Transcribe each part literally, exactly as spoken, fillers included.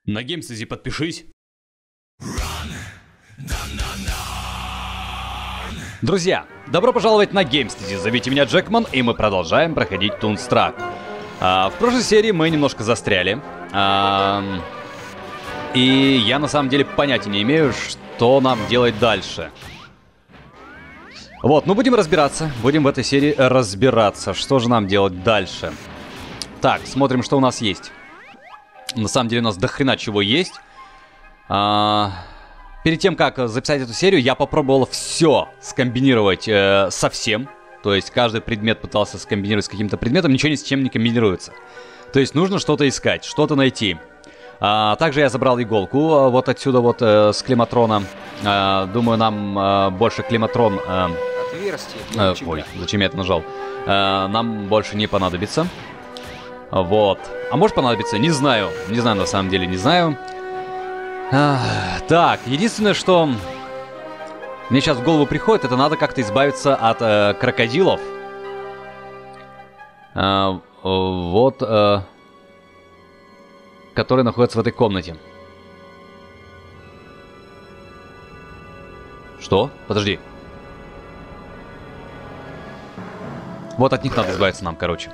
На GameStudie подпишись. Друзья, добро пожаловать на GameStudie. Зовите меня Джекман, и мы продолжаем проходить Toonstruck. А, в прошлой серии мы немножко застряли. А, и я на самом деле понятия не имею, что нам делать дальше. Вот, ну будем разбираться. Будем в этой серии разбираться, что же нам делать дальше. Так, смотрим, что у нас есть. На самом деле у нас дохрена чего есть. А, перед тем, как записать эту серию, я попробовал все скомбинировать э, совсем. То есть каждый предмет пытался скомбинировать с каким-то предметом, ничего ни с чем не комбинируется. То есть нужно что-то искать, что-то найти. А, также я забрал иголку вот отсюда вот э, с климатрона. А, думаю, нам э, больше климатрон... Э, Отверстие. э, ой, зачем я это нажал? Э, нам больше не понадобится. Вот. А может понадобиться? Не знаю. Не знаю, на самом деле, не знаю. А, так, единственное, что мне сейчас в голову приходит, это надо как-то избавиться от э, крокодилов. А, вот. Э, которые находятся в этой комнате. Что? Подожди. Вот от них надо избавиться нам, короче.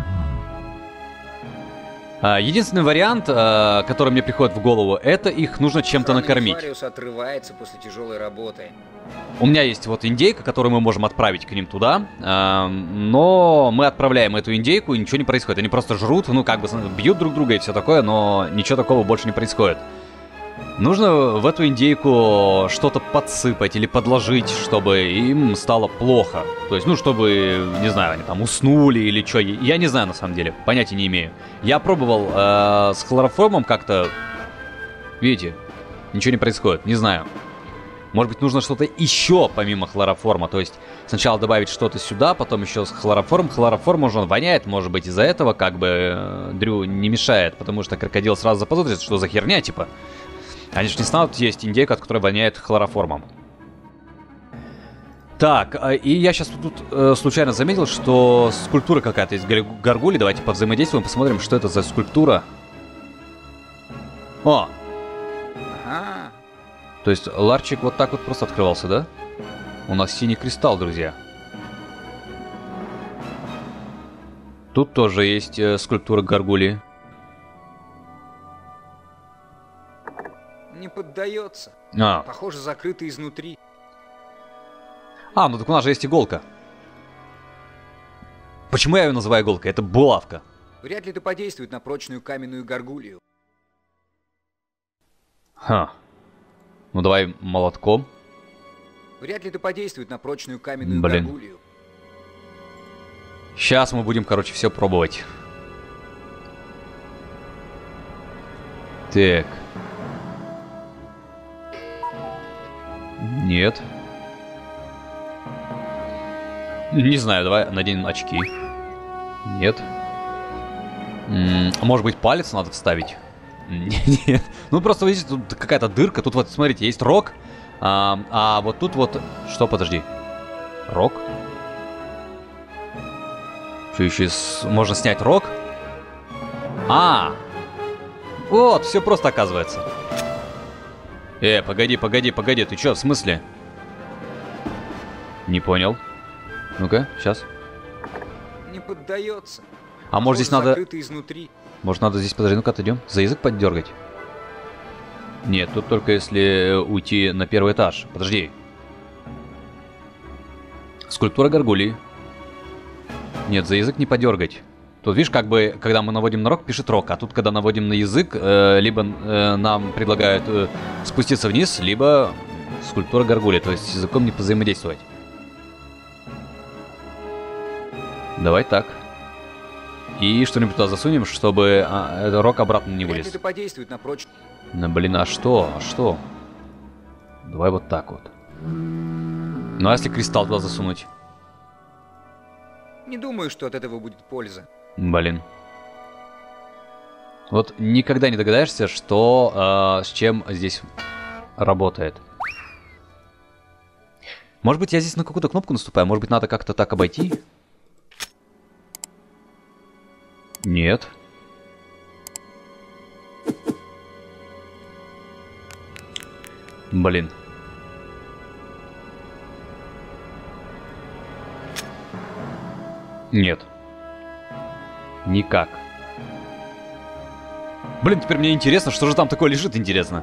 Единственный вариант, который мне приходит в голову, это их нужно чем-то накормить. Отрывается после тяжелой работы. У меня есть вот индейка, которую мы можем отправить к ним туда, но мы отправляем эту индейку, и ничего не происходит. Они просто жрут, ну как бы бьют друг друга и все такое, но ничего такого больше не происходит. Нужно в эту индейку что-то подсыпать или подложить, чтобы им стало плохо. То есть, ну, чтобы, не знаю, они там уснули или что. Я не знаю, на самом деле. Понятия не имею. Я пробовал э, с хлороформом как-то... Видите? Ничего не происходит. Не знаю. Может быть, нужно что-то еще помимо хлороформа. То есть, сначала добавить что-то сюда, потом еще с хлороформом. Хлороформ уже он воняет, может быть, из-за этого как бы э, Дрю не мешает. Потому что крокодил сразу заподозрит, что за херня, типа... Они же не станут есть индейку, от которой воняет хлороформом. Так, и я сейчас тут э, случайно заметил, что скульптура какая-то из горгулей. Давайте повзаимодействуем, посмотрим, что это за скульптура. О! Ага. То есть ларчик вот так вот просто открывался, да? У нас синий кристалл, друзья. Тут тоже есть э, скульптура горгулии. Не поддается. А. Похоже, закрыто изнутри. А, ну так у нас же есть иголка. Почему я ее называю иголкой? Это булавка. Вряд ли это подействует на прочную каменную горгулью. Ха. Ну давай молотком. Вряд ли это подействует на прочную каменную Блин. горгулью. Сейчас мы будем, короче, все пробовать. Так. Нет. Не знаю, давай наденем очки. Нет. М-м, может быть, палец надо вставить? Нет. Ну просто, видите, тут какая-то дырка. Тут вот, смотрите, есть рог. А, а вот тут вот... Что, подожди. Рог? Что еще с... можно снять рог? А! Вот, все просто оказывается. Э, погоди, погоди, погоди, ты чё, в смысле? Не понял. Ну-ка, сейчас. Не поддается. А может здесь надо... Закрыто изнутри. Может надо здесь, подожди, ну-ка отойдем. За язык поддергать. Нет, тут только если уйти на первый этаж. Подожди. Скульптура горгулии. Нет, за язык не подергать. Тут, видишь, как бы, когда мы наводим на рог, пишет рог. А тут, когда наводим на язык, э, либо э, нам предлагают э, спуститься вниз, либо скульптура горгулии. То есть с языком не взаимодействовать. Давай так. И что-нибудь туда засунем, чтобы а, этот рог обратно не вылез. Это подействует на прочную. Ну, блин, а что? А что? Давай вот так вот. Ну, а если кристалл туда засунуть? Не думаю, что от этого будет польза. Блин. Вот никогда не догадаешься, что э, с чем здесь работает. Может быть, я здесь на какую-то кнопку наступаю? Может быть, надо как-то так обойти? Нет. Блин. Нет. Никак. Блин, теперь мне интересно, что же там такое лежит, интересно.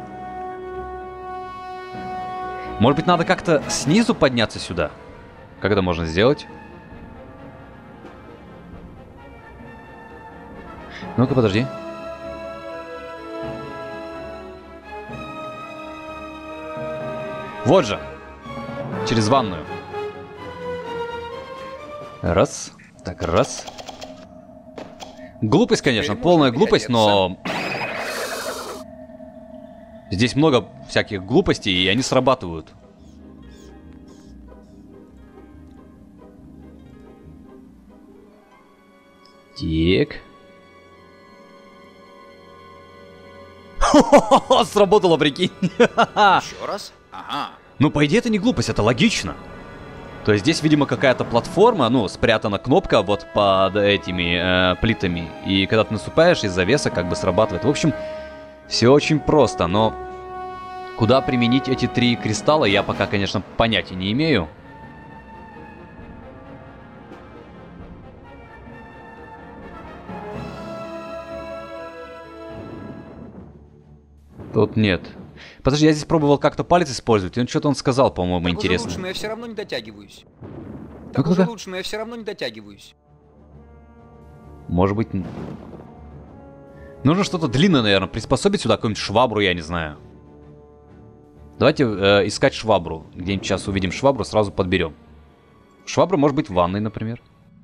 Может быть, надо как-то снизу подняться сюда? Как это можно сделать? Ну-ка, подожди. Вот же. Через ванную. Раз. Так, раз. Глупость, конечно, полная глупость, но... Здесь много всяких глупостей, и они срабатывают. Так. Сработало, прикинь. Еще раз? Ага. Ну, по идее, это не глупость, это логично. То есть здесь, видимо, какая-то платформа, ну, спрятана кнопка вот под этими э, плитами. И когда ты наступаешь, из завеса как бы срабатывает. В общем, все очень просто, но куда применить эти три кристалла, я пока, конечно, понятия не имею. Тут нет. Подожди, я здесь пробовал как-то палец использовать, и он что-то он сказал, по-моему, интересно. Так уже лучше, но я все равно не дотягиваюсь. Ну, Так уже ну-ка. лучше, но я все равно не дотягиваюсь. Может быть... Нужно что-то длинное, наверное, приспособить сюда, какую-нибудь швабру, я не знаю. Давайте э, искать швабру. Где-нибудь сейчас увидим швабру, сразу подберем. Швабра может быть в ванной, например.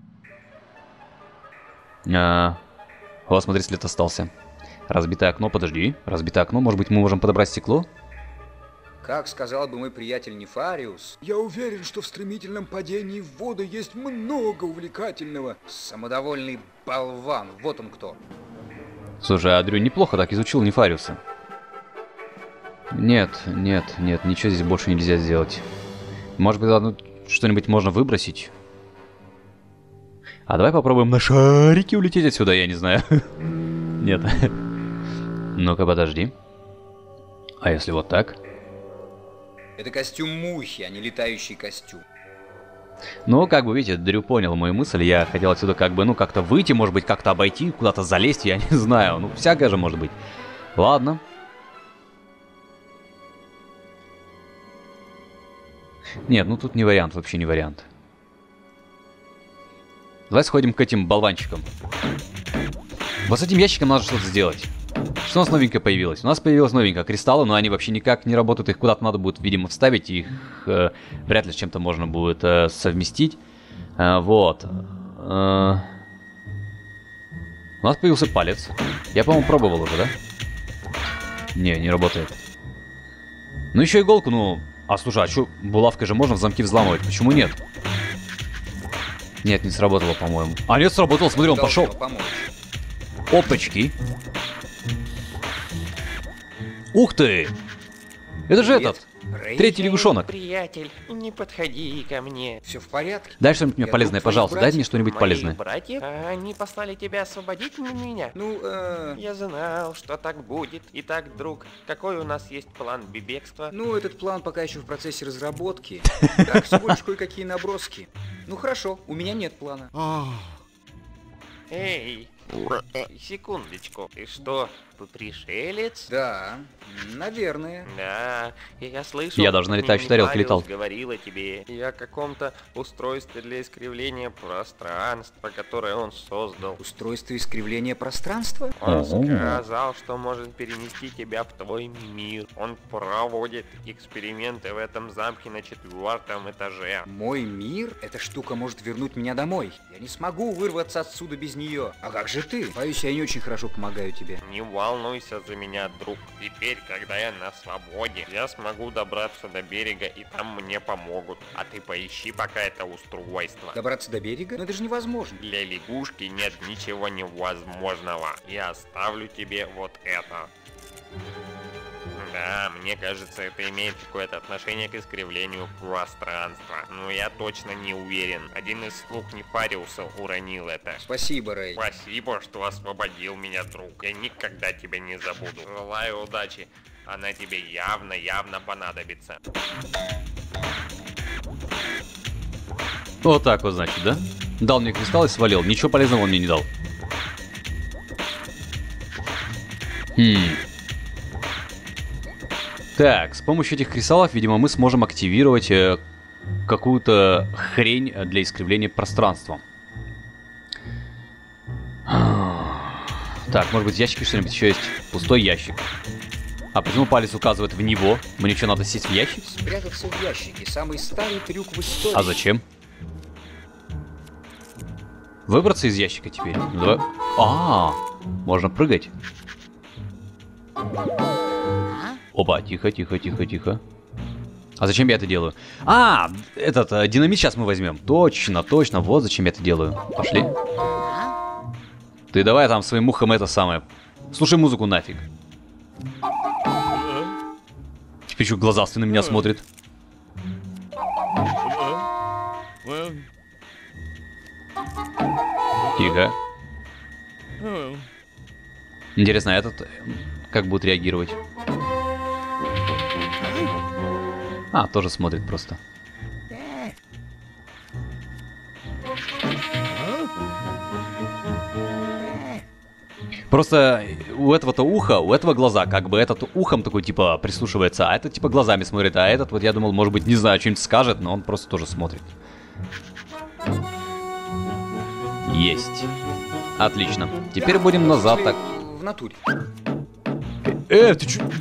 А... О, смотри, след остался. Разбитое окно, подожди. Разбитое окно, может быть, мы можем подобрать стекло? Как сказал бы мой приятель Нефариус, я уверен, что в стремительном падении в воду есть много увлекательного. Самодовольный болван, вот он кто. Слушай, а Дрю неплохо так изучил Нефариуса. Нет, нет, нет, ничего здесь больше нельзя сделать. Может быть, ладно, что-нибудь можно выбросить? А давай попробуем на шарике улететь отсюда, я не знаю. Нет. Ну-ка, подожди. А если вот так? Это костюм мухи, а не летающий костюм. Ну, как бы, видите, Дрю понял мою мысль. Я хотел отсюда как бы, ну, как-то выйти, может быть, как-то обойти, куда-то залезть, я не знаю. Ну, всякое же может быть. Ладно. Нет, ну тут не вариант, вообще не вариант. Давай сходим к этим болванчикам. Вот с этим ящиком надо что-то сделать. Что у нас новенькое появилось? У нас появилось новенькое кристаллы, но они вообще никак не работают. Их куда-то надо будет, видимо, вставить. Их э, вряд ли с чем-то можно будет э, совместить. Э, вот. Э, у нас появился палец. Я, по-моему, пробовал уже, да? Не, не работает. Ну, еще иголку, ну... А, слушай, а что, булавкой же можно в замки взламывать? Почему нет? Нет, не сработало, по-моему. А, нет, сработало, смотри, он пошел. Опачки. Ух ты! Это же Привет, этот, Рэй. третий лягушонок. Приятель, не подходи ко мне. Все в порядке? Дай что-нибудь мне Я полезное, друг твоих пожалуйста. Дай братьев. мне что-нибудь Мои полезное. братья, а они послали тебя освободить м- меня. Ну, э... Я знал, что так будет. Итак, друг, какой у нас есть план бегства? Ну, этот план пока еще в процессе разработки. Так, всего лишь кое-какие наброски. Ну, хорошо, у меня нет плана. Эй, секундочку. Ты что, пришелец? Да, наверное. Да, я слышал. Я даже на как летающей тарелке Нефариус летал. говорил о тебе и о каком-то устройстве для искривления пространства, которое он создал. Устройство искривления пространства? Он Ого. сказал, что может перенести тебя в твой мир. Он проводит эксперименты в этом замке на четвертом этаже. Мой мир? Эта штука может вернуть меня домой. Я не смогу вырваться отсюда без нее. А как же ты? Боюсь, я не очень хорошо помогаю тебе. Не волнуйся за меня, друг. Теперь, когда я на свободе, я смогу добраться до берега, и там мне помогут. А ты поищи пока это устройство. Добраться до берега? Но это же невозможно. Для лягушки нет ничего невозможного. Я оставлю тебе вот это. Да, мне кажется, это имеет какое-то отношение к искривлению пространства. Но я точно не уверен. Один из слуг Нефариуса уронил это. Спасибо, Рэй. Спасибо, что освободил меня, друг. Я никогда тебя не забуду. Желаю удачи. Она тебе явно-явно понадобится. Вот так вот, значит, да? Дал мне кристалл и свалил. Ничего полезного он мне не дал. Хм. Так, с помощью этих кристаллов, видимо, мы сможем активировать э, какую-то хрень для искривления пространства. Так, может быть, в ящике что-нибудь еще есть? Пустой ящик. А почему палец указывает в него? Мне что, надо сесть в ящик? Спрятаться в ящике. Самый старый трюк в истории. А зачем? Выбраться из ящика теперь? Ну, давай. А, можно прыгать. Опа, тихо, тихо, тихо, тихо. А зачем я это делаю? А, этот э, динамит сейчас мы возьмем. Точно, точно. Вот зачем я это делаю. Пошли. Ты давай там своим ухом это самое. Слушай музыку нафиг. Теперь что, глаза на меня смотрит. Тихо. Интересно, а этот как будет реагировать? А, тоже смотрит просто. Просто у этого-то уха, у этого глаза, как бы этот ухом такой, типа, прислушивается, а этот, типа, глазами смотрит, а этот, вот я думал, может быть, не знаю, что-нибудь скажет, но он просто тоже смотрит. Есть. Отлично. Теперь будем назад так. В натуре. Э, ты чё?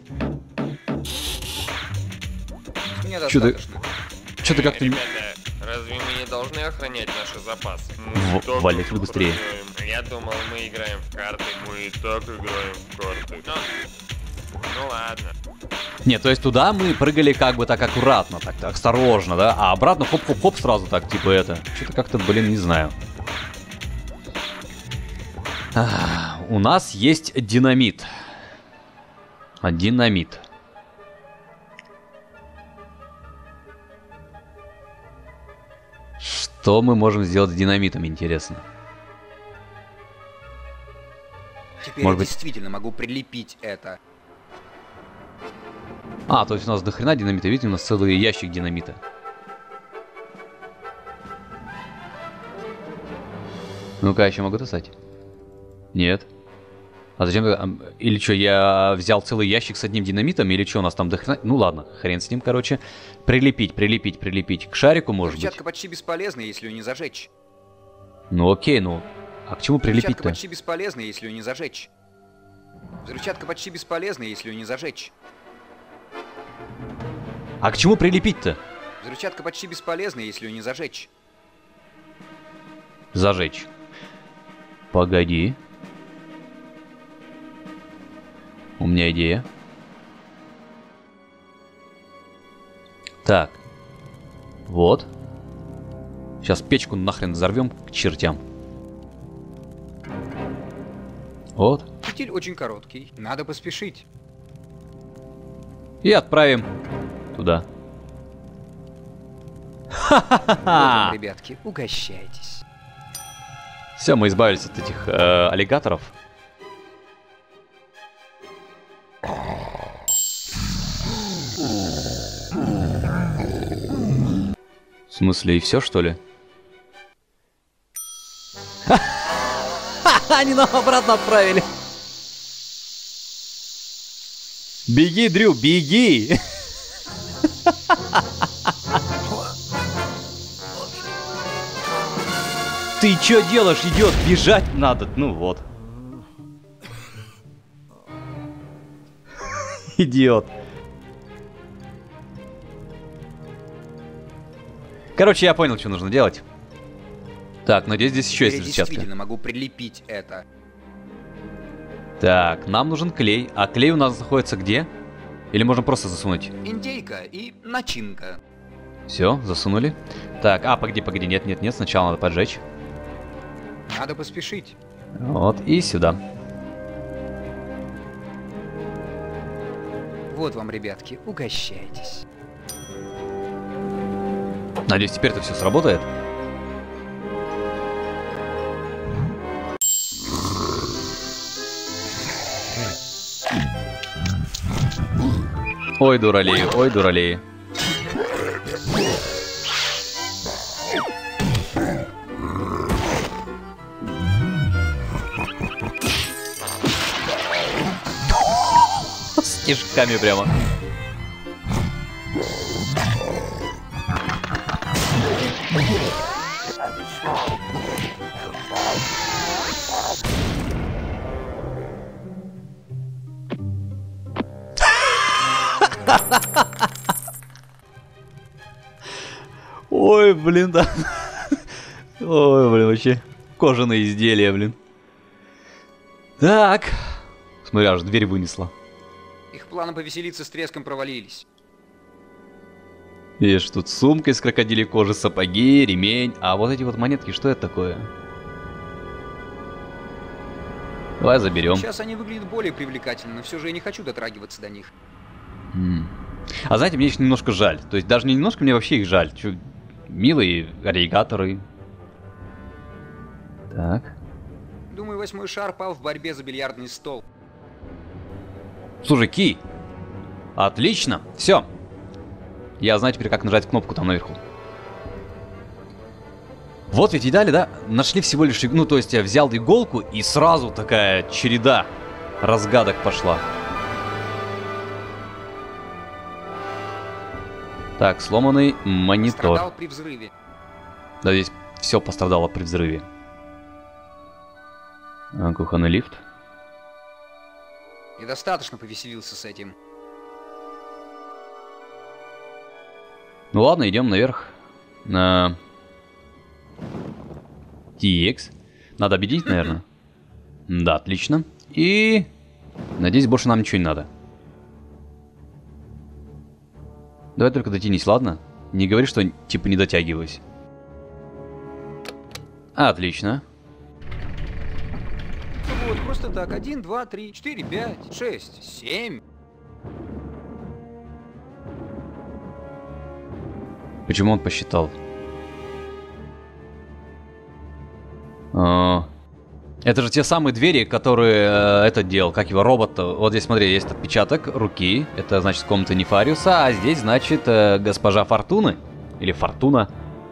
Мне Чё ты? достаточно. Чё ты Э, как-то... Ребята, разве мы не должны охранять наши запасы? В- Мы так Валяй, их быстрее. охраняем. Я думал, мы играем в карты. Мы и так играем в карты. Ну, ну ладно. Не, то есть туда мы прыгали как бы так аккуратно, так, так осторожно, да? А обратно хоп-хоп-хоп сразу так, типа это. Что-то как-то, блин, не знаю. А, у нас есть динамит. А, динамит. Что мы можем сделать с динамитом, интересно? Теперь Может я быть- действительно могу прилепить это. А, то есть у нас дохрена динамита. Видите, у нас целый ящик динамита. Ну-ка, я еще могу достать? Нет. А зачем? а, Или что, я взял целый ящик с одним динамитом? Или что, у нас там дохрена... Ну ладно, хрен с ним, короче. Прилепить, прилепить, прилепить. К шарику, может быть? Взрывчатка почти бесполезна, если ее не зажечь. Ну окей, ну... А к чему Взрывчатка прилепить-то? почти бесполезна, если ее не зажечь. Взрывчатка почти бесполезна, если ее не зажечь. А к чему прилепить-то? Взрывчатка почти бесполезна, если ее не зажечь. Зажечь. Погоди. У меня идея. Так. Вот. Сейчас печку нахрен взорвем к чертям. Вот. Фитиль очень короткий, надо поспешить. И отправим туда. Вот вам, Ха-ха-ха! ребятки, угощайтесь. Все, мы избавились от этих э, аллигаторов. В смысле, и все, что ли? Они нам обратно отправили. Беги, Дрю, беги! Ты чё делаешь, идиот? Бежать надо. Ну вот. Идиот. Короче, я понял, что нужно делать. Так, надеюсь, здесь еще есть Теперь я взрывчатка. действительно могу прилепить это. Так, нам нужен клей. А клей у нас находится где? Или можно просто засунуть? Индейка и начинка. Все, засунули. Так, а, погоди, погоди, нет, нет, нет, сначала надо поджечь. Надо поспешить. Вот, и сюда. Вот вам, ребятки, угощайтесь. Надеюсь, теперь это все сработает. Ой, дуралей, ой, дуралей. С кишками прямо. Ой, блин, да. Ой, блин, вообще. Кожаные изделия, блин. Так. Смотри, аж дверь вынесла. Их планы повеселиться с треском провалились. Видишь, тут сумка из крокодилей кожи, сапоги, ремень. А вот эти вот монетки, что это такое? Давай заберем. Сейчас они выглядят более привлекательно, но все же я не хочу дотрагиваться до них. М. А знаете, мне еще немножко жаль. То есть даже не немножко, мне вообще их жаль. Чё, милые аллигаторы. Так. Думаю, восьмой шар пал в борьбе за бильярдный стол. Слушай, Ки. Отлично. Все. Я знаю теперь, как нажать кнопку там наверху. Вот ведь и дали, да? Нашли всего лишь... Ну, то есть я взял иголку, и сразу такая череда разгадок пошла. Так, сломанный монитор. Пострадал при взрыве. Да, здесь все пострадало при взрыве. А, кухонный лифт. Недостаточно повеселился с этим. Ну ладно, идем наверх. На... ти экс. Надо объединить, наверное. Да, отлично. И... Надеюсь, больше нам ничего не надо. Давай только дотянись, ладно? Не говори, что типа не дотягиваюсь. Отлично. Вот, просто так. Один, два, три, четыре, пять, шесть, семь. Почему он посчитал? А, это же те самые двери, которые э, этот делал, как его робот. Вот здесь, смотри, есть отпечаток руки. Это значит комната Нефариуса, а здесь значит э, госпожа Фортуны. Или Фортуна.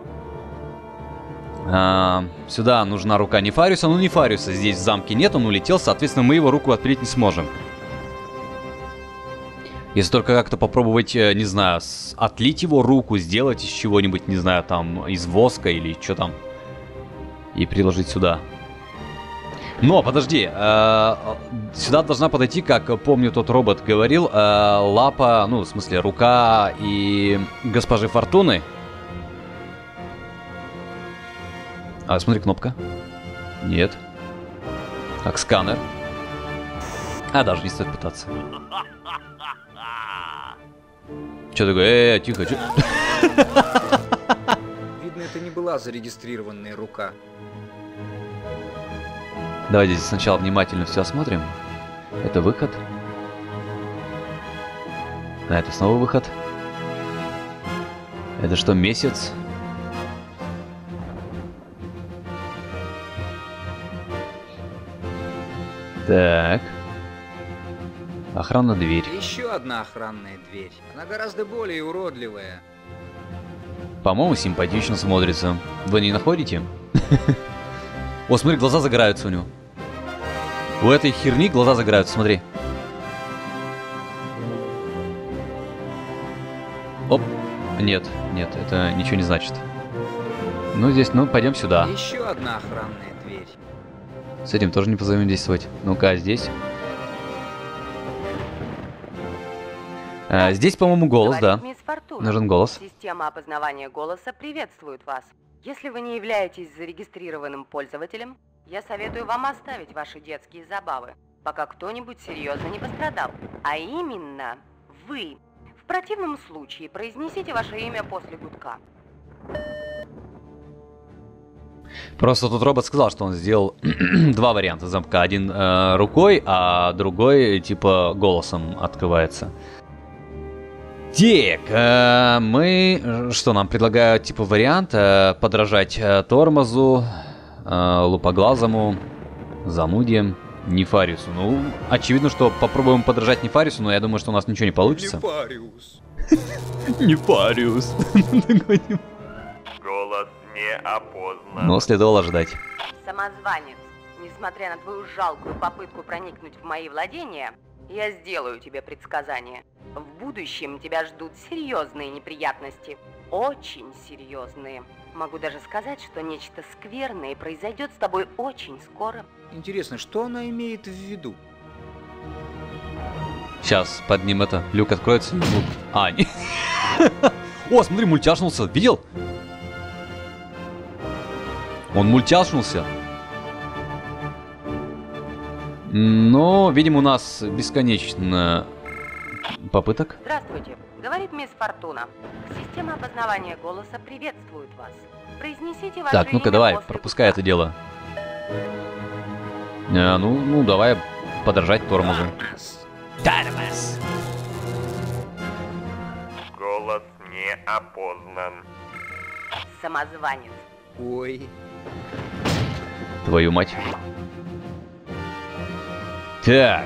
А, сюда нужна рука Нефариуса. Ну, Нефариуса здесь в замке нет, он улетел, соответственно, мы его руку отпилить не сможем. Если только как-то попробовать, не знаю, отлить его руку, сделать из чего-нибудь, не знаю, там, из воска или что там. И приложить сюда. Но, подожди, э, сюда должна подойти, как помню, тот робот говорил, э, лапа, ну, в смысле, рука и госпожи Фортуны. А, смотри, кнопка. Нет. Как сканер. А, даже не стоит пытаться. Че такое? Э, тихо, че? Видно, это не была зарегистрированная рука. Давайте здесь сначала внимательно все осмотрим. Это выход. А это снова выход. Это что, месяц? Так. Охранная дверь. Еще одна охранная дверь. Она гораздо более уродливая. По-моему, симпатично смотрится. Вы не находите? О, смотри, глаза загораются у него. У этой херни глаза загораются, смотри. Оп. Нет, нет, это ничего не значит. Ну, здесь, ну, пойдем сюда. Еще одна охранная дверь. С этим тоже не позовем действовать. Ну-ка, а здесь? А, здесь, по-моему, голос, Говорит да. мисс Фортуна. Нужен голос. Система опознавания голоса приветствует вас. Если вы не являетесь зарегистрированным пользователем, я советую вам оставить ваши детские забавы, пока кто-нибудь серьезно не пострадал. А именно, вы. В противном случае произнесите ваше имя после гудка. Просто тут робот сказал, что он сделал два варианта замка. Один э, рукой, а другой типа голосом открывается. Так, э, мы... Что, нам предлагают типа вариант э, подражать э, тормозу, э, лупоглазому, зануде. Нефариусу. Ну, очевидно, что попробуем подражать Нефариусу, но я думаю, что у нас ничего не получится. Нефариус. Нефариус. Голос не опознан. Но следовало ждать. Самозванец, несмотря на твою жалкую попытку проникнуть в мои владения, я сделаю тебе предсказание. В будущем тебя ждут серьезные неприятности. Очень серьезные. Могу даже сказать, что нечто скверное произойдет с тобой очень скоро. Интересно, что она имеет в виду? Сейчас под ним это, люк откроется. Ну, а, не. О, смотри, мультяшнулся. Видел? Он мультяшнулся. Но, видимо, у нас бесконечно попыток. Здравствуйте, говорит мисс Фортуна. Система опознавания голоса приветствует вас. Произнесите ваше Так, ну-ка имя давай, после пропускай гудка. это дело. А, ну, ну, давай подражать тормозу. Тормоз. Голос не опознан. Самозванец. Ой. Твою мать. Так.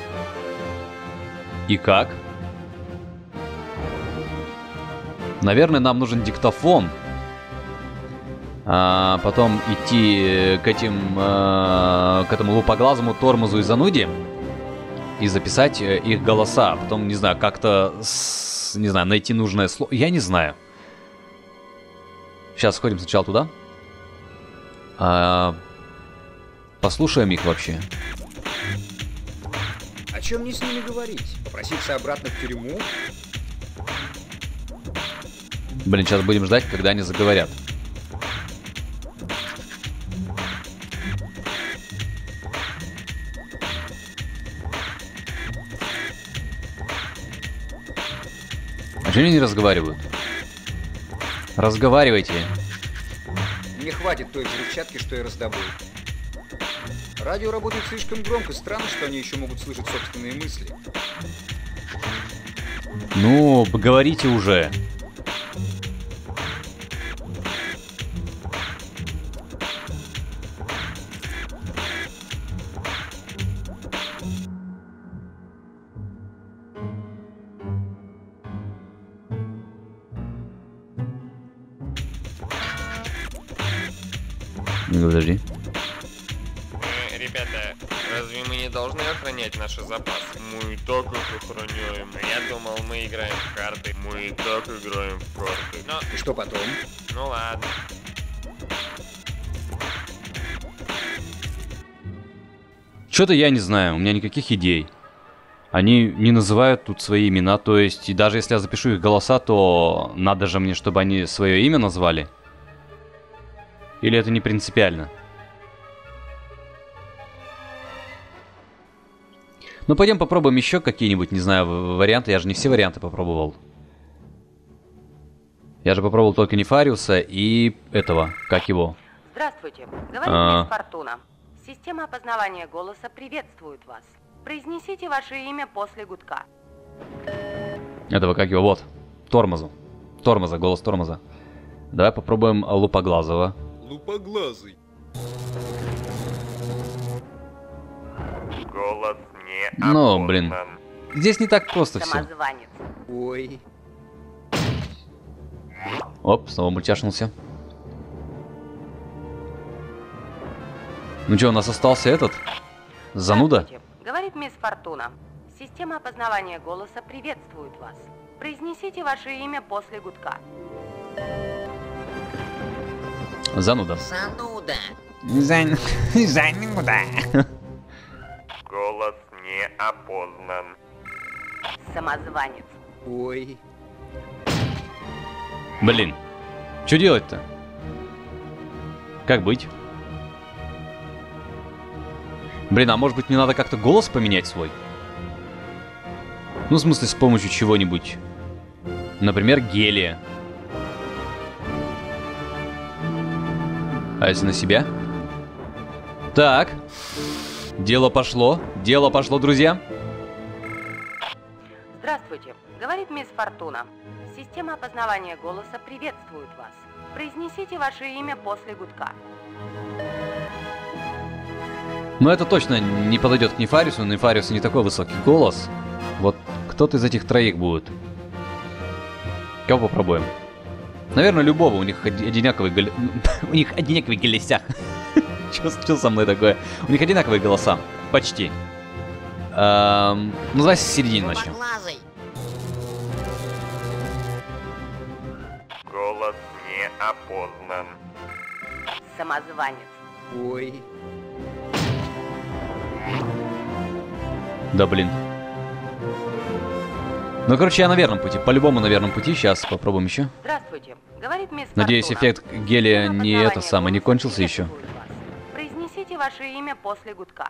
И как? Наверное, нам нужен диктофон. А потом идти к этим, а, к этому лупоглазому тормозу и зануде и записать их голоса. Потом, не знаю, как-то, с- не знаю, найти нужное слово. Я не знаю. Сейчас сходим сначала туда. А, послушаем их вообще. О чем мне с ними говорить? Попроситься обратно в тюрьму? Блин, сейчас будем ждать, когда они заговорят. А что они не разговаривают? Разговаривайте. Мне хватит той взрывчатки, что я раздобыл. Радио работает слишком громко. Странно, что они еще могут слышать собственные мысли. Ну, поговорите уже. Ну, подожди. Э, ребята, разве мы не должны охранять наши запасы? Мы и так их охраняем. Я думал, мы играем в карты. Мы и так играем в карты. Но, И что потом? ну ладно. Что-то я не знаю, у меня никаких идей. Они не называют тут свои имена, то есть, и даже если я запишу их голоса, то надо же мне, чтобы они свое имя назвали. Или это не принципиально? Ну, пойдем попробуем еще какие-нибудь, не знаю, в- варианты. Я же не все варианты попробовал. Я же попробовал только Нефариуса и этого, как его. Здравствуйте, говорит А. мисс Фортуна. Система опознавания голоса приветствует вас. Произнесите ваше имя после гудка. Этого, как его, вот. Тормозу. Тормоза, голос тормоза. Давай попробуем Лупоглазого. Лупоглазый. Голос не Ну, опознан. блин. Здесь не так просто все. Самозванец. Ой. Оп, снова мультяшнулся. Ну что, у нас остался этот? Зануда? Здравствуйте, говорит мисс Фортуна. Система опознавания голоса приветствует вас. Произнесите ваше имя после гудка. Зануда. Зануда. Зан... Зануда. Голос не опознан. Самозванец. Ой. Блин. Что делать-то? Как быть? Блин, а может быть мне надо как-то голос поменять свой? Ну, в смысле, с помощью чего-нибудь. Например, гелия. А если на себя? Так. Дело пошло. Дело пошло, друзья. Здравствуйте, говорит мисс Фортуна. Система опознавания голоса приветствует вас. Произнесите ваше имя после гудка. Но это точно не подойдет к Нефариусу. У Нефариуса не такой высокий голос. Вот кто-то из этих троих будет. Кого попробуем? Наверное, любого. У них одинаковый гол... У них одинаковый голосях. Что со мной такое? У них одинаковые голоса. Почти. Эм... Ну, давай с середины начнем. Голос не опознан. Самозванец. Ой. Да блин. Ну, короче, я на верном пути. По-любому на верном пути. Сейчас попробуем еще. Здравствуйте. Говорит мисс Надеюсь, Фортуна. эффект гелия не это самое, не кончился еще. Произнесите ваше имя после гудка.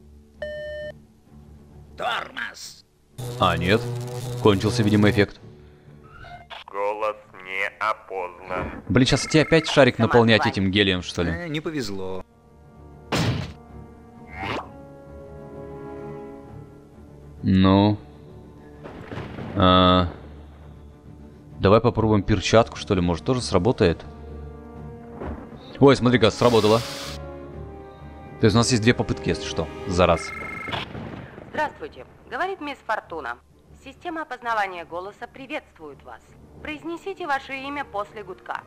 Тормоз. А, нет. Кончился, видимо, эффект. Голос не опознан. Блин, сейчас тебе опять шарик наполнять этим гелием, что ли? Э, не повезло. Ну... А... Давай попробуем перчатку, что ли, может, тоже сработает? Ой, смотри-ка, сработало. То есть у нас есть две попытки, если что, за раз. Здравствуйте. Говорит мисс Фортуна. Система опознавания голоса приветствует вас. Произнесите ваше имя после гудка.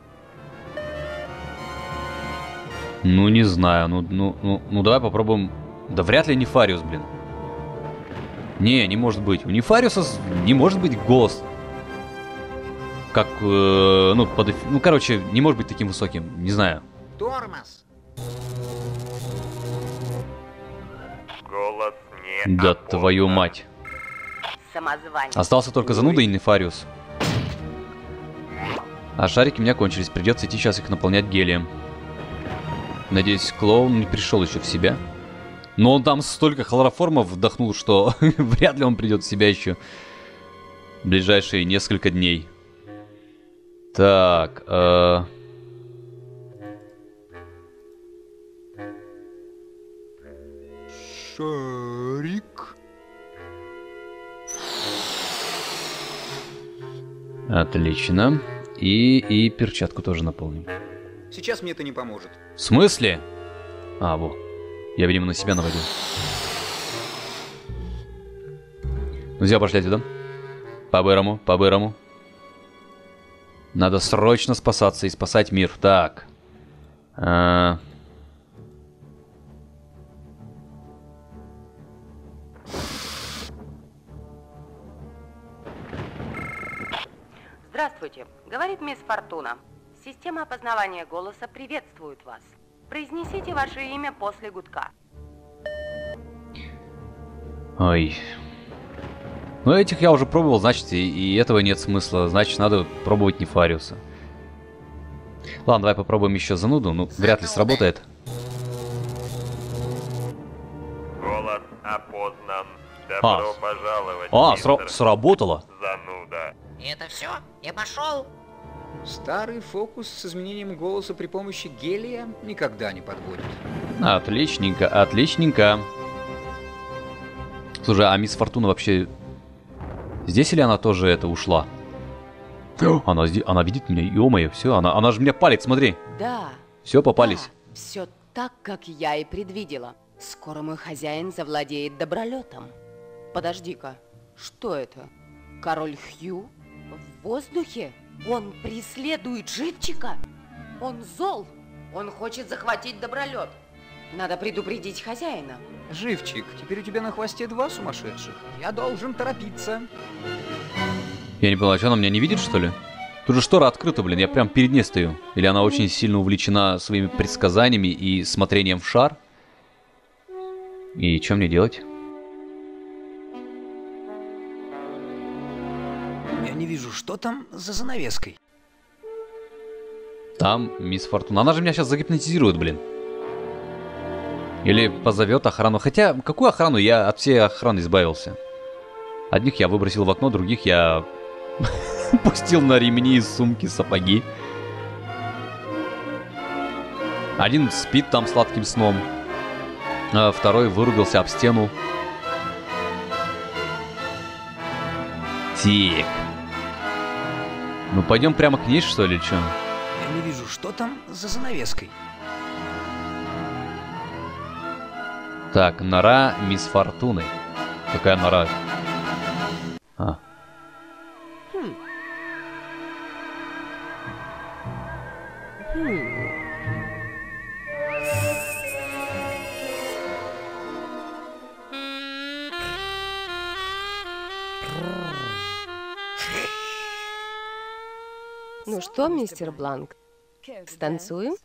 Ну, не знаю, ну, ну, ну, ну давай попробуем... Да вряд ли Нефариус, блин. Не, не может быть. У Нефариуса не может быть голос. Как, э, ну, под, ну, короче, не может быть таким высоким. Не знаю. Тормоз. Голос не Да опознан. твою мать. Самозванец. Остался только зануда и Нефариус. А шарики у меня кончились. Придется идти сейчас их наполнять гелием. Надеюсь, клоун не пришел еще в себя. Но он там столько хлороформов вдохнул, что вряд ли он придет в себя еще в ближайшие несколько дней. Так, э... Шарик. Отлично. И, и перчатку тоже наполним. Сейчас мне это не поможет. В смысле? А, во. Я, видимо, на себя наводил. Друзья, пошли отсюда. По-бырому, по-бырому. Надо срочно спасаться и спасать мир. Так. А... Здравствуйте. Говорит мисс Фортуна. Система опознавания голоса приветствует вас. Произнесите ваше имя после гудка. Ой. Ну, этих я уже пробовал, значит, и, и этого нет смысла. Значит, надо пробовать Нефариуса. Ладно, давай попробуем еще зануду. Ну, вряд ли сработает. Голос опознан. А. Добро пожаловать, А, мистер сра- сработало. Зануда. Это все? Я пошел. Старый фокус с изменением голоса при помощи гелия никогда не подводит. Отличненько, отличненько. Слушай, а мисс Фортуна вообще здесь или она тоже это ушла? Она, здесь, она видит меня, ё-моё, все, она, она же мне палит, смотри. Да. Все, попались. Да, все так, как я и предвидела. Скоро мой хозяин завладеет добролетом. Подожди-ка, что это? Король Хью? В воздухе? Он преследует живчика? Он зол? Он хочет захватить добролет. Надо предупредить хозяина. Живчик, теперь у тебя на хвосте два сумасшедших. Я должен торопиться. Я не понял, что она меня не видит, что ли? Тут же штора открыта, блин, я прям перед ней стою. Или она очень сильно увлечена своими предсказаниями и смотрением в шар? И что мне делать? Я не вижу, что там за занавеской. Там мисс Фортуна. Она же меня сейчас загипнотизирует, блин. Или позовет охрану. Хотя, какую охрану? Я от всей охраны избавился. Одних я выбросил в окно, других я пустил на ремни, сумки, сапоги. Один спит там сладким сном. А второй вырубился об стену. Так. Ну, пойдем прямо к ней, что ли, что? Я не вижу, что там за занавеской. Так, нора мисс Фортуны. Какая нора? А. Ну что, мистер Бланк, станцуем?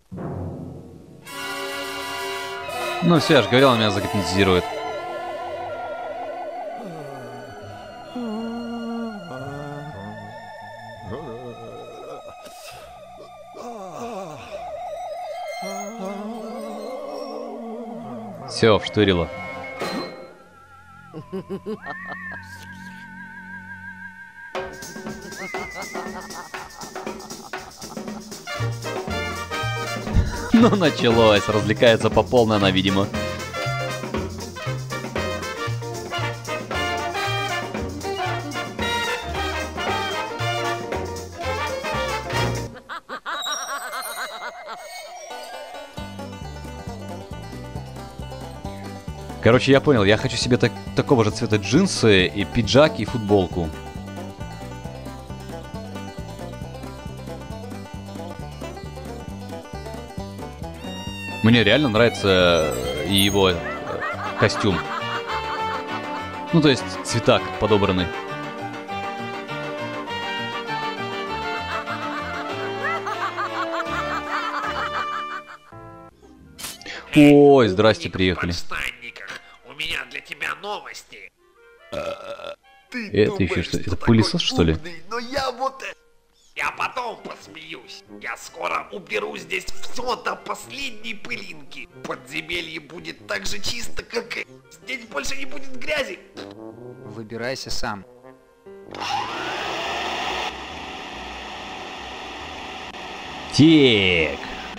Ну все, я же говорил, он меня загипнотизирует. Все, вштырило. Ну, началось. Развлекается по полной она, видимо. Короче, я понял. Я хочу себе так, такого же цвета джинсы, и пиджак, и футболку. Мне реально нравится его костюм. Ну, то есть цвета как подобраны. Ой, здрасте, приехали. У меня для тебя новости. Ты Это думаешь, еще что? Это такой пылесос, что ли? умный, но я вот... Я потом посмеюсь. Я скоро уберу здесь все до последней пылинки. Подземелье будет так же чисто, как и... Здесь больше не будет грязи. Выбирайся сам. Так.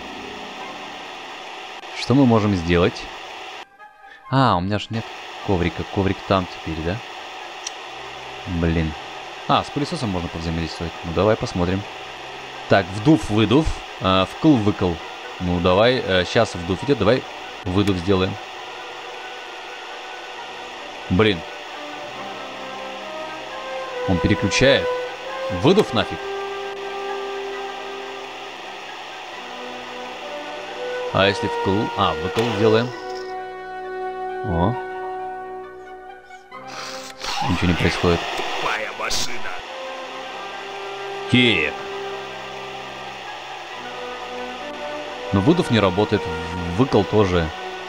Что мы можем сделать? А, у меня же нет коврика. Коврик там теперь, да? Блин. А, с пылесосом можно повзаимодействовать. Ну, давай посмотрим. Так, вдув-выдув. Э, вкл-выкл. Ну, давай. Э, сейчас вдув идет. Давай выдув сделаем. Блин. Он переключает. Выдув нафиг. А если вкл... А, выкл сделаем. О. Ничего не происходит. Тупая машина. Кек. Но выдув не работает. Выкл тоже.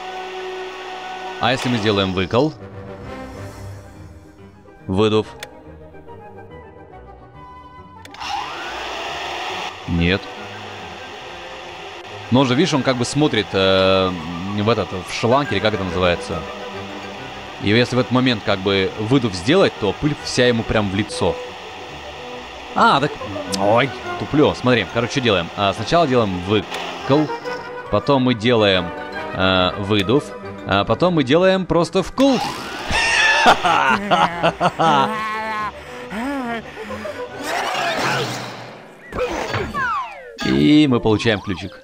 А если мы сделаем выкл? Выдув. Нет. Но он же, видишь, он как бы смотрит э, в этот, в шланг, или как это называется. И если в этот момент как бы выдув сделать, то пыль вся ему прям в лицо. А, так... Ой, туплю. Смотри, короче, что делаем? А, сначала делаем выкл, потом мы делаем э, выдув, а потом мы делаем просто вкл. И мы получаем ключик.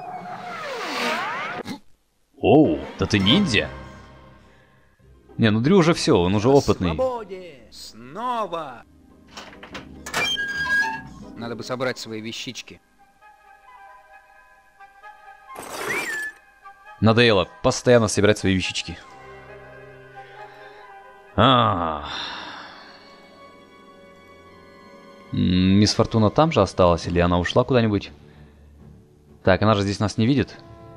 Оу, да ты ниндзя? Не, ну Дрю уже все, он уже опытный. Свободе! Снова! Надо бы собрать свои вещички. Надоело постоянно собирать свои вещички. А. Мисс Фортуна там же осталась, или она ушла куда-нибудь? Так, она же здесь нас не видит.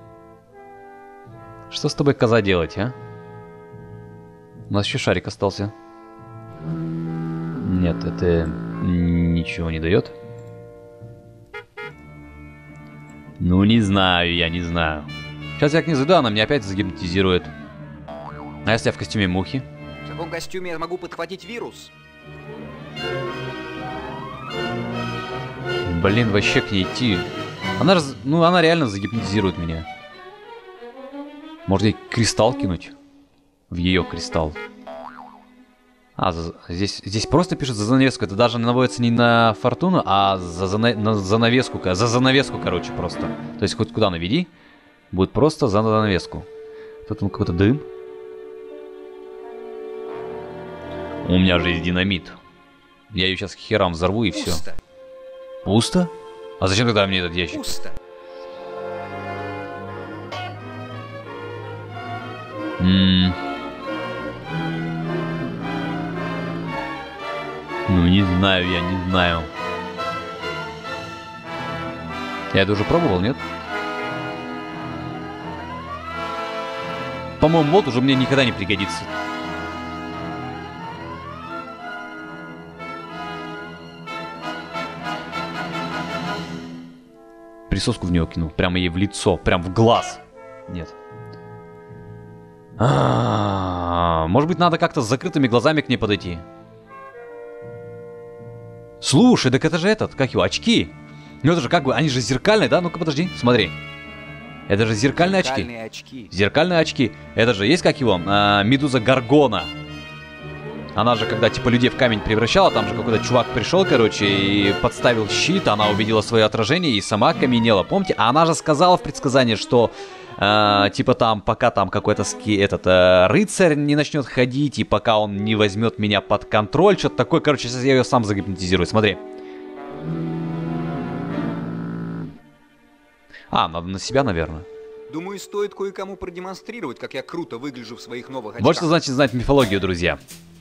Что с тобой, коза, делать, а? У нас еще шарик остался. Нет, это ничего не дает. Ну, не знаю, я не знаю. Сейчас я к ней зайду, она меня опять загипнотизирует. А если я в костюме мухи? В таком костюме я могу подхватить вирус. Блин, вообще к ней идти. Она, раз... ну, она реально загипнотизирует меня. Можно ей кристалл кинуть. В ее кристалл. А, за... здесь, здесь просто пишет за занавеску. Это даже наводится не на Фортуну, а за, зана... на занавеску. За занавеску, короче, просто. То есть хоть куда наведи, будет просто за занавеску. Тут он какой-то дым. У меня же есть динамит. Я ее сейчас к херам взорву и все. Пусто. Пусто? А зачем тогда мне этот ящик? Пусто. М. Ну, не знаю, я не знаю. Я это уже пробовал, нет? По-моему, мод уже мне никогда не пригодится. Присоску в него кинул. Прямо ей в лицо. Прям в глаз. Нет. А-а-а, может быть, надо как-то с закрытыми глазами к ней подойти. Слушай, так это же этот, как его, очки. Ну это же как бы, они же зеркальные, да? Ну-ка, подожди, смотри. Это же зеркальные, Зеркальные очки. очки. Зеркальные очки. Это же есть, как его, а, Медуза Гаргона. Она же, когда типа людей в камень превращала, там же какой-то чувак пришел, короче, и подставил щит, она увидела свое отражение и сама каменела. Помните? А она же сказала в предсказании, что э, типа там, пока там какой-то ски, этот э, рыцарь не начнет ходить, и пока он не возьмет меня под контроль, что-то такое. Короче, сейчас я ее сам загипнотизирую. Смотри. А, надо на себя, наверное. Думаю, стоит кое-кому продемонстрировать, как я круто выгляжу в своих новых очках. Вот что значит знать мифологию, друзья.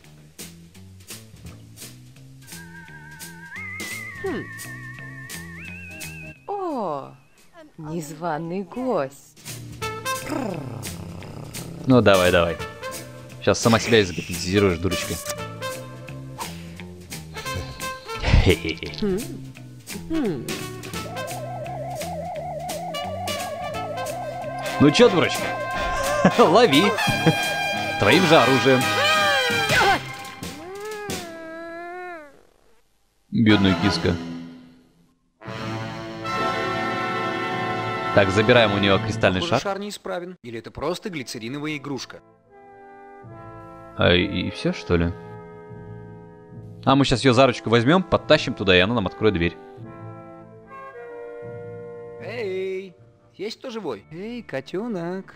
Хм. О, незваный гость. Ну, давай, давай. Сейчас сама себя и загипнотизируешь, дурочка. Хм. Хм. Ну чё, дурочка? Лови. Твоим же оружием. Бедная киска. Так, забираем у нее кристальный Похоже, шар. шар неисправен. Или это просто глицериновая игрушка? А и, и все, что ли? А мы сейчас ее за ручку возьмем, подтащим туда, и она нам откроет дверь. Эй, есть кто живой? Эй, котенок.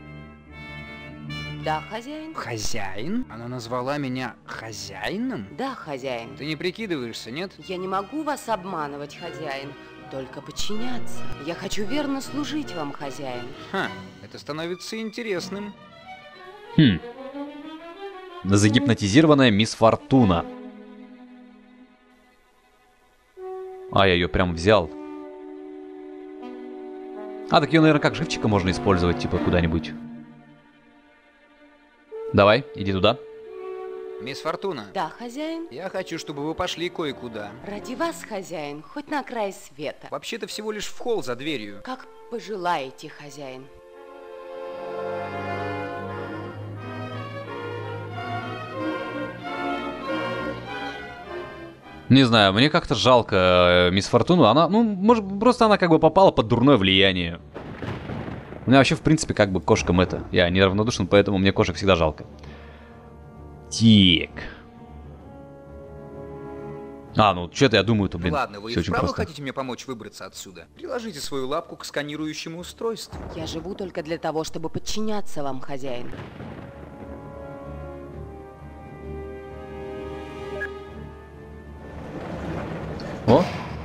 Да, хозяин? Хозяин? Она назвала меня хозяином? Да, хозяин. Ты не прикидываешься, нет? Я не могу вас обманывать, хозяин. Только подчиняться. Я хочу верно служить вам, хозяин. Ха, это становится интересным. Хм. Загипнотизированная мисс Фортуна. А, я ее прям взял. А, так ее, наверное, как живчика можно использовать, типа, куда-нибудь. Давай, иди туда. Мисс Фортуна. Да, хозяин? Я хочу, чтобы вы пошли кое-куда. Ради вас, хозяин, хоть на край света. Вообще-то всего лишь в холл за дверью. Как пожелаете, хозяин. Не знаю, мне как-то жалко э, мисс Фортуну. Она, ну, может, просто она как бы попала под дурное влияние. У меня вообще, в принципе, как бы кошкам это. Я неравнодушен, поэтому мне кошек всегда жалко. Так. А, ну, что-то я думаю-то, блин. Ну ладно, вы и всё очень вправду просто. хотите мне помочь выбраться отсюда? Приложите свою лапку к сканирующему устройству. Я живу только для того, чтобы подчиняться вам, хозяин. О,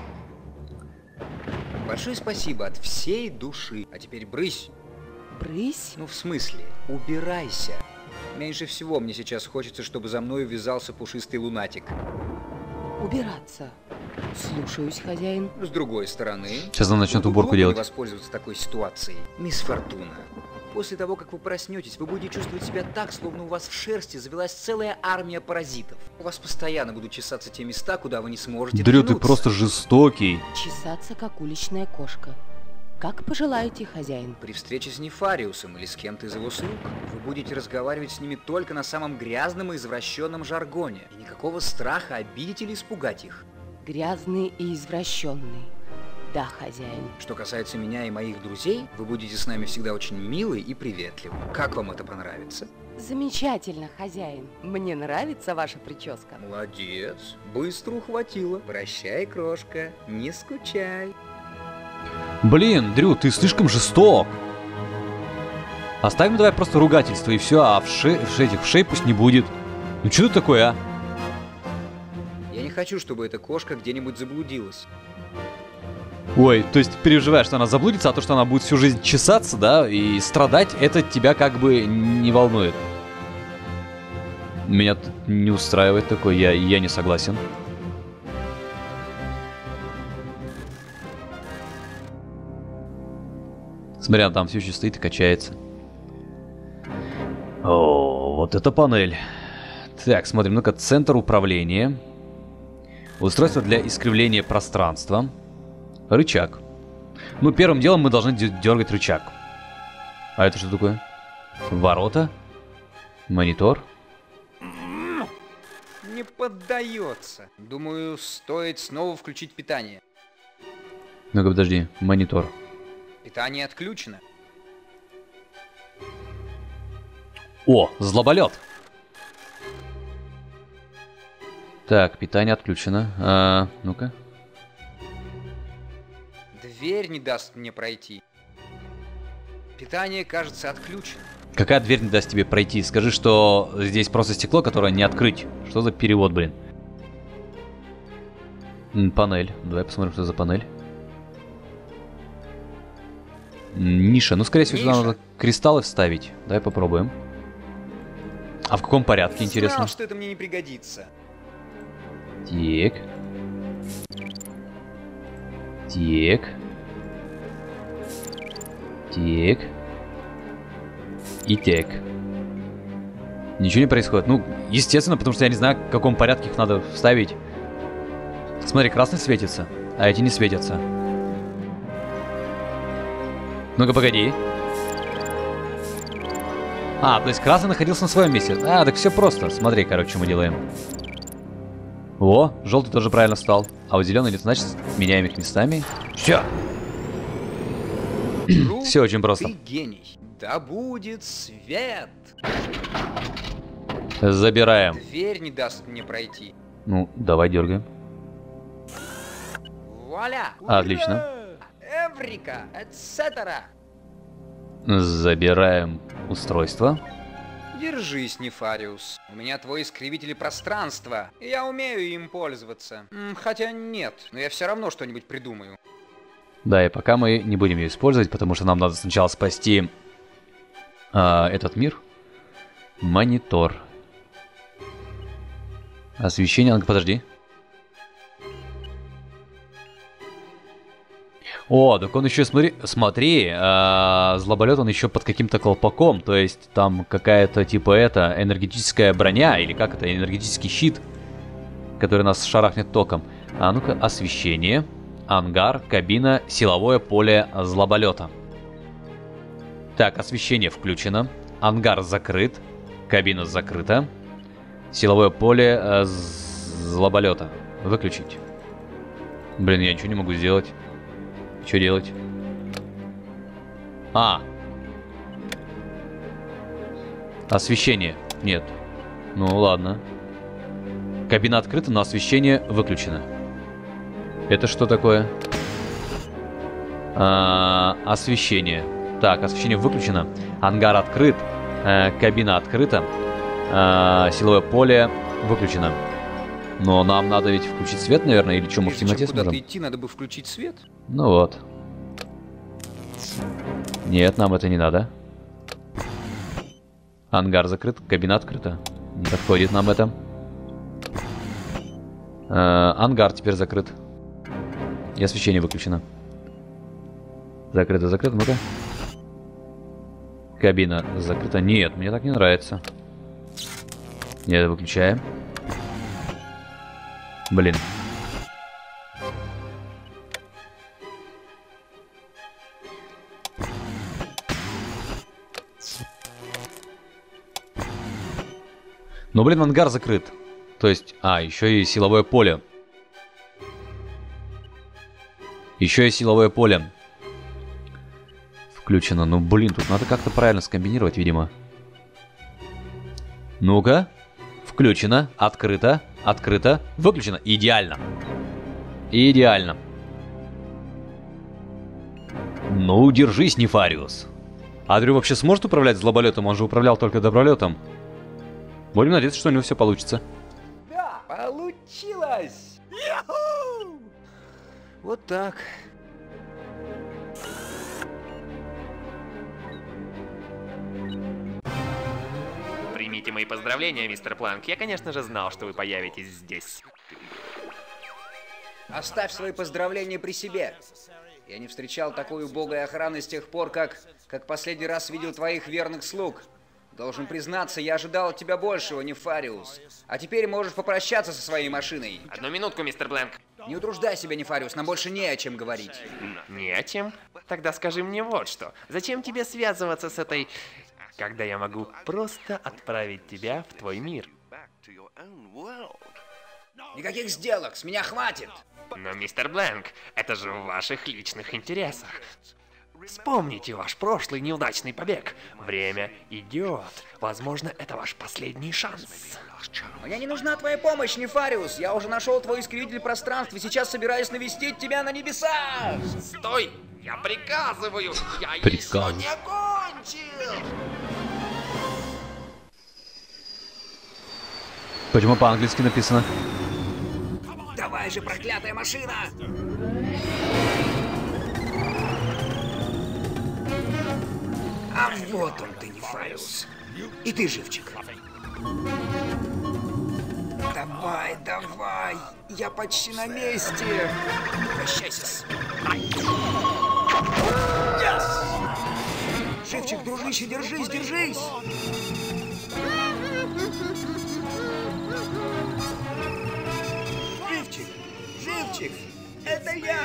Большое спасибо от всей души. А теперь брысь. Брысь? Ну, в смысле, убирайся. Меньше всего мне сейчас хочется, чтобы за мной ввязался пушистый лунатик. Убираться. Слушаюсь, хозяин. С другой стороны... Сейчас она начнет было бы уборку глупо не делать. воспользоваться такой ситуацией. Мисс Фортуна, после того, как вы проснетесь, вы будете чувствовать себя так, словно у вас в шерсти завелась целая армия паразитов. У вас постоянно будут чесаться те места, куда вы не сможете Дрю, ты дотянуться. просто жестокий. Чесаться, как уличная кошка. Как пожелаете, хозяин. При встрече с Нефариусом или с кем-то из его слуг, вы будете разговаривать с ними только на самом грязном и извращенном жаргоне. И никакого страха обидеть или испугать их. Грязный и извращенный. Да, хозяин. Что касается меня и моих друзей, вы будете с нами всегда очень милы и приветливы. Как вам это понравится? Замечательно, хозяин. Мне нравится ваша прическа. Молодец. Быстро ухватила. Прощай, крошка. Не скучай. Блин, Дрю, ты слишком жесток. Оставим давай просто ругательство и все, а в ше... в этих в шей пусть не будет. Ну что ты такой, а? не хочу, чтобы эта кошка где-нибудь заблудилась. Ой, то есть ты переживаешь, что она заблудится, а то, что она будет всю жизнь чесаться, да, и страдать, это тебя как бы не волнует. Меня тут не устраивает такое, я, я не согласен. Смотри, она там все еще стоит и качается. О, вот это панель. Так, смотрим, ну-ка, центр управления. Устройство для искривления пространства. Рычаг. Ну, первым делом мы должны дергать рычаг. А это что такое? Ворота? Монитор? Не поддается. Думаю, стоит снова включить питание. Ну-ка, подожди. Монитор. Питание отключено. О, злоболет. Так, питание отключено. А, ну-ка. Дверь не даст мне пройти. Питание, кажется, отключено. Какая дверь не даст тебе пройти? Скажи, что здесь просто стекло, которое не открыть. Что за перевод, блин? М, панель. Давай посмотрим, что за панель. М, ниша. Ну, скорее всего, сюда Ниша. надо кристаллы вставить. Давай попробуем. А в каком порядке, интересно? Знал, что это мне не пригодится. Так. Так. Так. И так. Ничего не происходит. Ну, естественно, потому что я не знаю, в каком порядке их надо вставить. Смотри, красный светится, а эти не светятся. Ну-ка, погоди. А, то есть красный находился на своем месте. А, так все просто. Смотри, короче, что мы делаем. О, желтый тоже правильно встал. А вот зеленый, значит, меняем их местами. Все. Друг, Все очень просто. Ты гений. Да будет свет. Забираем. Дверь не даст мне пройти. Ну, давай дергаем. Вуаля! Отлично. Ура! Эврика! Эцетера! Забираем устройство. Держись, Нефариус. У меня твой искривитель пространства. И я умею им пользоваться. М, Хотя нет, но я все равно что-нибудь придумаю. Да, и пока мы не будем ее использовать, потому что нам надо сначала спасти а, этот мир. Монитор. Освещение. Ну-ка, подожди. О, так он еще, смотри, смотри, а, злоболет он еще под каким-то колпаком, то есть там какая-то типа это энергетическая броня, или как это, энергетический щит, который нас шарахнет током. А ну-ка, освещение, ангар, кабина, силовое поле злоболета. Так, освещение включено, ангар закрыт, кабина закрыта, силовое поле э, злоболета выключить. Блин, я ничего не могу сделать. Что делать? А. Освещение. Нет. Ну ладно. Кабина открыта, но освещение выключено. Это что такое? А, освещение. Так, освещение выключено. Ангар открыт. Э, кабина открыта. Э, силовое поле выключено. Но нам надо ведь включить свет, наверное, или что, мы в Прежде темноте чем куда-то сможем? идти, надо бы включить свет. Ну вот. Нет, нам это не надо. Ангар закрыт, кабина открыта. Не подходит нам это. Э, ангар теперь закрыт. И освещение выключено. Закрыто, закрыто, ну-ка. Кабина закрыта. Нет, мне так не нравится. Нет, выключаем. Блин. Ну, блин, ангар закрыт. То есть, а, еще и силовое поле. Еще и силовое поле. Включено. Ну, блин, тут надо как-то правильно скомбинировать, видимо. Ну-ка. Включено. Открыто. Открыто. Выключено. Идеально. Идеально. Ну, держись, Нефариус. Адрю вообще сможет управлять злоболетом? Он же управлял только добролетом. Будем надеяться, что у него все получится. Да, Получилось! Вот так. Примите мои поздравления, мистер Планк. Я, конечно же, знал, что вы появитесь здесь. Оставь свои поздравления при себе. Я не встречал такой убогой охраны с тех пор, как... как последний раз видел твоих верных слуг. Должен признаться, я ожидал от тебя большего, Нефариус. А теперь можешь попрощаться со своей машиной. Одну минутку, мистер Блэнк. Не утруждай себя, Нефариус, нам больше не о чем говорить. Не о чем? Тогда скажи мне вот что. Зачем тебе связываться с этой... когда я могу просто отправить тебя в твой мир? Никаких сделок, с меня хватит. Но, мистер Блэнк, это же в ваших личных интересах. Вспомните ваш прошлый неудачный побег. Время идет. Возможно, это ваш последний шанс. Мне не нужна твоя помощь, Нефариус. Я уже нашел твой искривитель пространства и сейчас собираюсь навестить тебя на небесах. Стой! Я приказываю! Я Приказ. еще не кончил! Почему по-английски написано? Давай же, проклятая машина! А вот он ты, Нефариус. И ты, Живчик. Давай, давай. Я почти на месте. Прощайся. Живчик, дружище, держись, держись. Живчик, Живчик, это я.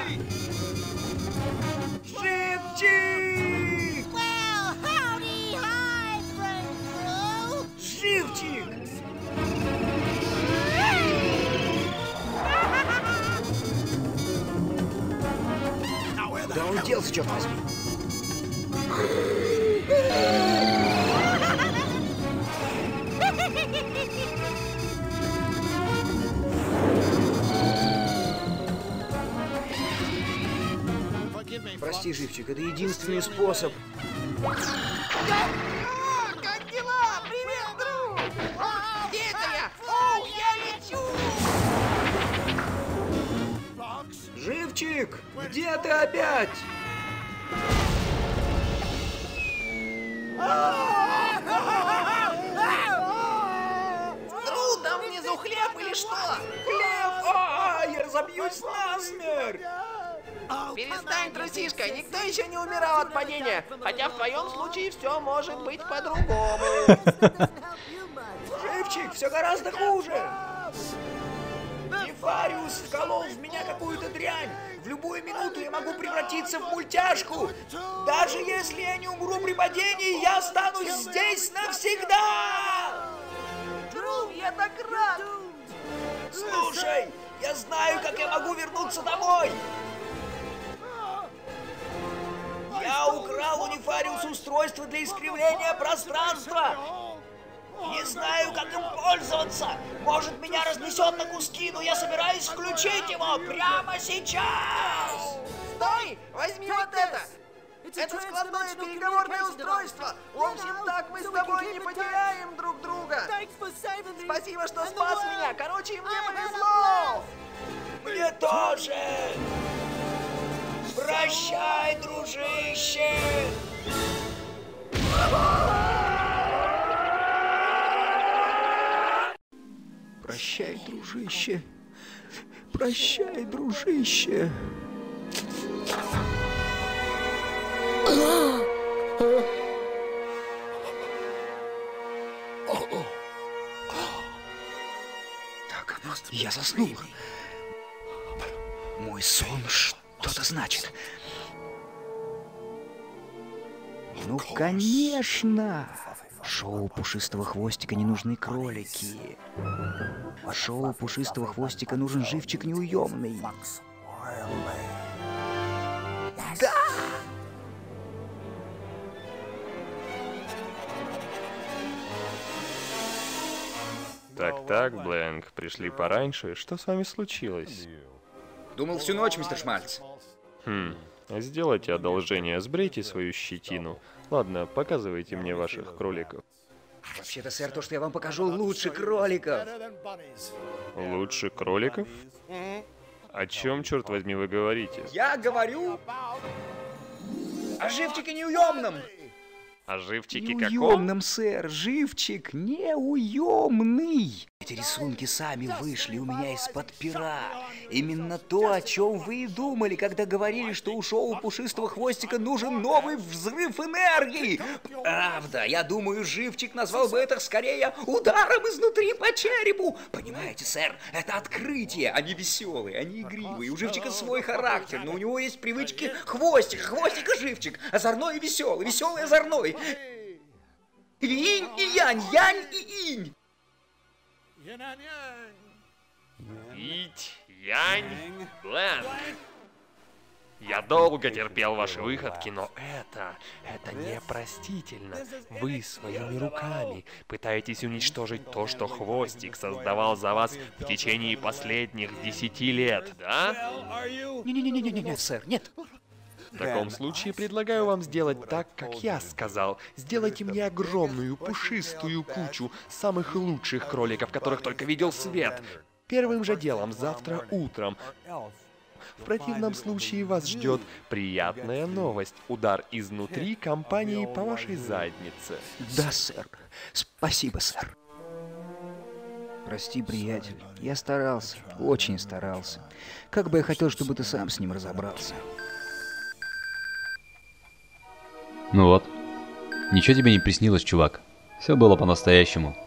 Живчик! Живчик! Да он делся, черт возьми. Прости, Живчик, это единственный способ. Как дела? Привет, друг! Где это я? О, я лечу! Живчик, где ты опять? Друг, там внизу хлеб или что? Хлеб! А, я разобьюсь насмерть! Перестань, трусишка, никто еще не умирал от падения. Хотя в твоем случае все может быть по-другому. Живчик, все гораздо хуже! Нефариус вколол в меня какую-то дрянь. В любую минуту я могу превратиться в мультяшку. Даже если я не умру при падении, я останусь здесь навсегда! Друг, я так рад! Слушай, я знаю, как я могу вернуться домой. Я украл у Нефариуса устройство для искривления пространства. Не знаю, как им пользоваться. Может, меня разнесет на куски, но я собираюсь включить его прямо сейчас. Стой! Возьми вот это! Это складное переговорное устройство! В общем, так мы с тобой не потеряем друг друга! Спасибо, что спас меня! Короче, мне повезло! Мне тоже. Прощай, дружище. Прощай, дружище. Прощай, дружище. Так, я заснул. Мой сон что-то значит. Ну, конечно. Шоу Пушистого Хвостика не нужны кролики. Шоу Пушистого Хвостика нужен живчик неуемный. Да! Так-так, Блэнк, пришли пораньше. Что с вами случилось? Думал всю ночь, мистер Шмальц. Хм, сделайте одолжение, сбрейте свою щетину. Ладно, показывайте мне ваших кроликов. Вообще-то, сэр, то, что я вам покажу, лучше кроликов. Лучше кроликов? О чем, черт возьми, вы говорите? Я говорю о живчике неуемном. О живчике каком? Неуемном, сэр, живчик неуемный. Эти рисунки сами вышли у меня из-под пера. Именно то, о чем вы и думали, когда говорили, что у шоу Пушистого Хвостика нужен новый взрыв энергии. Правда, я думаю, живчик назвал бы это скорее ударом изнутри по черепу. Понимаете, сэр, это открытие. Они веселые, они игривые. У живчика свой характер, но у него есть привычки хвостик, хвостик и живчик. Озорной и веселый, веселый и озорной. Инь и янь, янь и инь. Ить, янь, блэнк. Я долго терпел ваши выходки, но это, это непростительно. Вы своими руками пытаетесь уничтожить то, что Хвостик создавал за вас в течение последних десяти лет, да? Не-не-не-не-не, сэр, нет. В таком случае предлагаю вам сделать так, как я сказал. Сделайте мне огромную пушистую кучу самых лучших кроликов, которых только видел свет. Первым же делом завтра утром. В противном случае вас ждет приятная новость. Удар изнутри компании по вашей заднице. Да, сэр. Спасибо, сэр. Прости, приятель. Я старался, очень старался. Как бы я хотел, чтобы ты сам с ним разобрался. Ну вот. Ничего тебе не приснилось, чувак. Все было по-настоящему.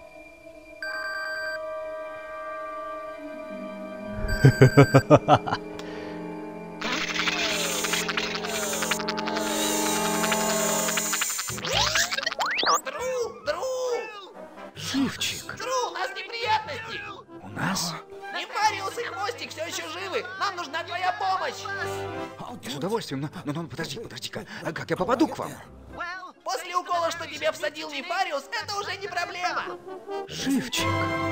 Дру, Дру! Живчик. Дру, у нас неприятности! У нас? Нефариус и Хвостик все еще живы! Нам нужна твоя помощь! Я с удовольствием, но, но, но подожди, подожди-ка. А как я попаду к вам? После укола, что тебе всадил Нефариус, это уже не проблема! Живчик.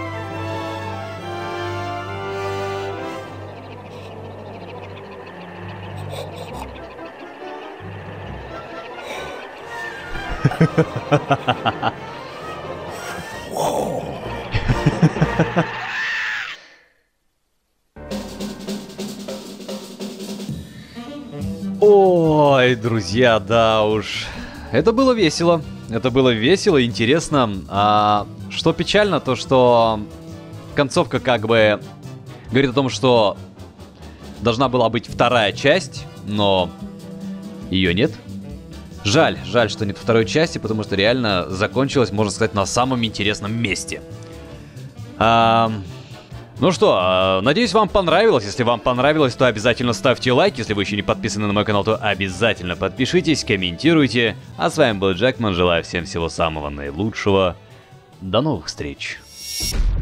Ой, друзья, да уж. Это было весело. Это было весело, интересно. А что печально, то что концовка как бы говорит о том, что должна была быть вторая часть, но ее нет. Жаль, жаль, что нет второй части, потому что реально закончилась, можно сказать, на самом интересном месте. А, ну что, надеюсь, вам понравилось. Если вам понравилось, то обязательно ставьте лайк. Если вы еще не подписаны на мой канал, то обязательно подпишитесь, комментируйте. А с вами был Джекман. Желаю всем всего самого наилучшего. До новых встреч.